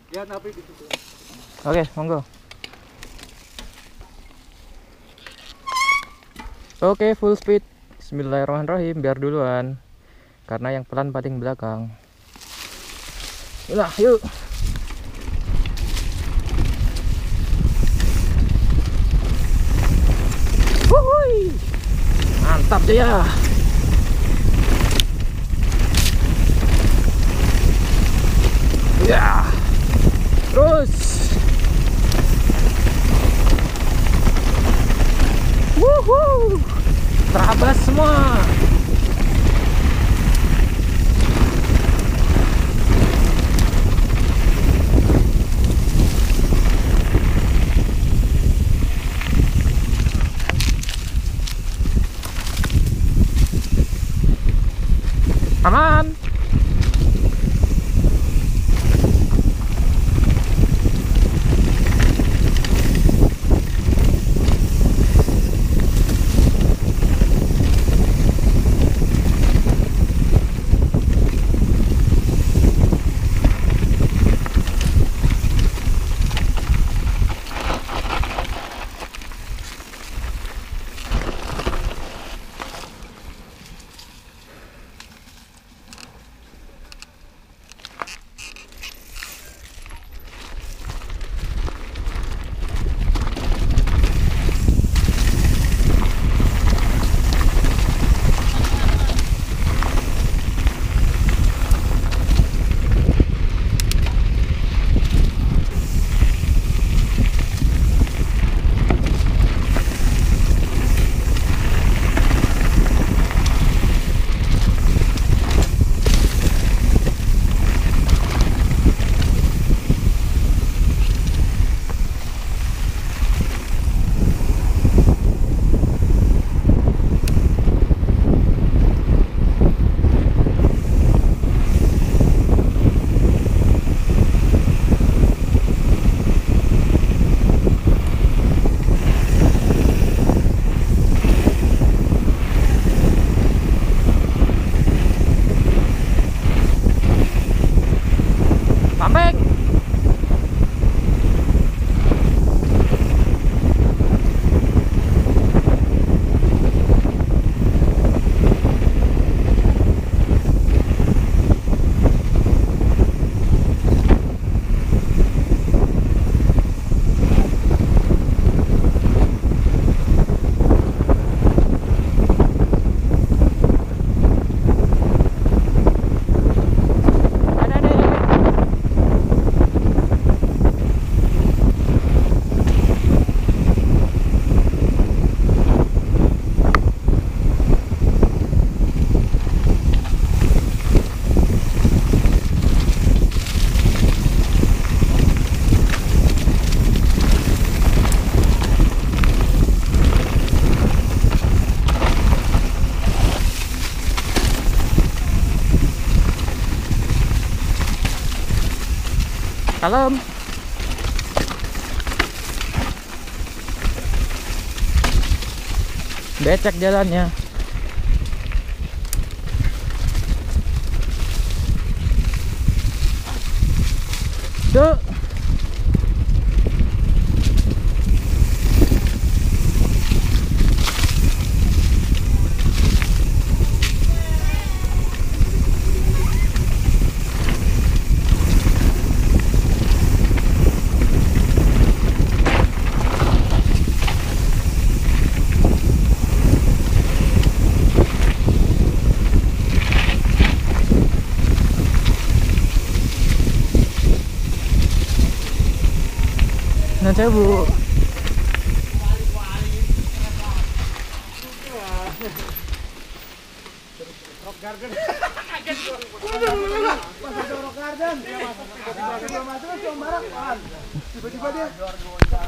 Ya, napi di situ. Oke, monggo. Oke, full speed. Bismillahirrahmanirrahim, biar duluan. Karena yang pelan paling belakang. Ulah, yuk. Wuhui. Mantap dia. Ya. Terus. Wuhu. Terabas semua. Aman. Kalem. Becek jalannya. Tuh. Nah, Bu. Rock Garden. Kaget gua. Pas ada Rock Garden. Dia masuk tiba-tiba dia masuk, tiba-tiba dia